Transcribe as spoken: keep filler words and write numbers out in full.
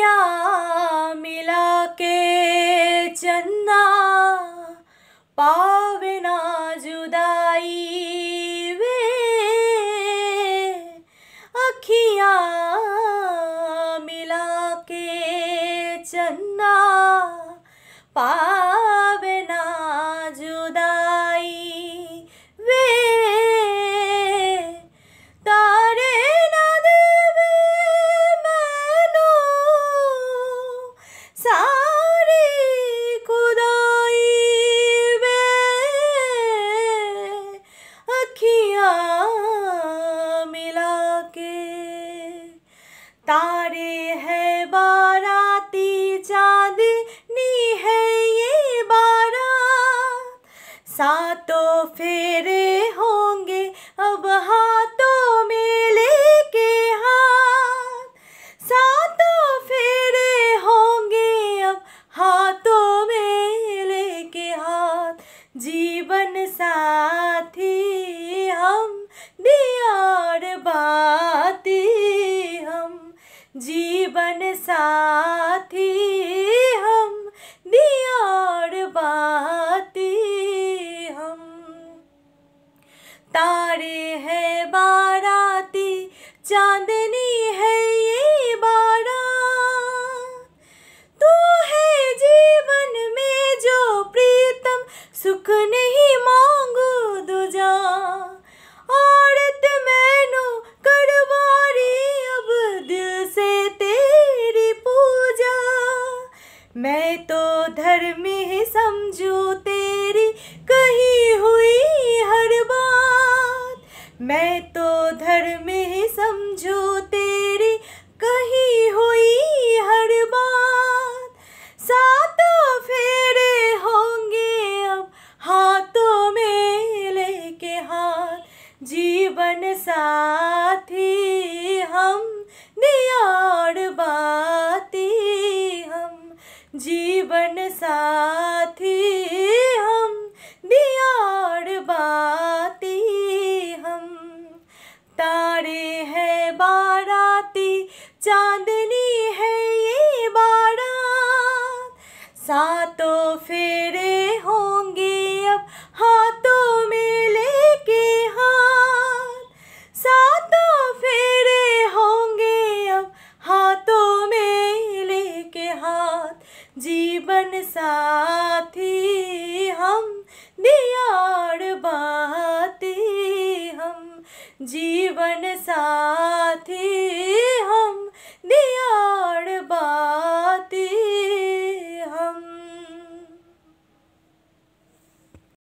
अखियाँ मिला के चन्ना पावे ना जुदाई वे, अखियाँ मिला के चन्ना पावे ना जुदाई वे, तारे ना देवे मैनू सारी खुदाई वे, अखियाँ मिला के। तारे है बाराती चांदनी है ये बारात, सातों फेरे होंगे अब हाथों में लेके हाथ, सातों फेरे होंगे अब हाथों में लेके हाथ। जीवन साथी हम दियार बाती हम, जीवन साथी हम दियार बाती हम। तारे है बाराती चांदनी है ये बारात, तू है जीवन में जो प्रीतम सुख नहीं मांगू दूजा, औरत मैनू करवारी अब दिल से तेरी पूजा। मैं तो धर्म ही समझू तेरी कही हुई हर बात, मैं तो धर्म ही समझू तेरी कही हुई हर बात। सातों फेरे होंगे अब हाथों में लेके हाथ, जीवन साथी हम दियार बाती हम, जीवन साथी हम दियार बाती हम। तारे है बाराती चांदनी है ये बारात, सातों फेरे होंगे अब हाथों में लेके हाथ, सातों फेरे होंगे अब हाथों में लेके हाथ। जीवन सा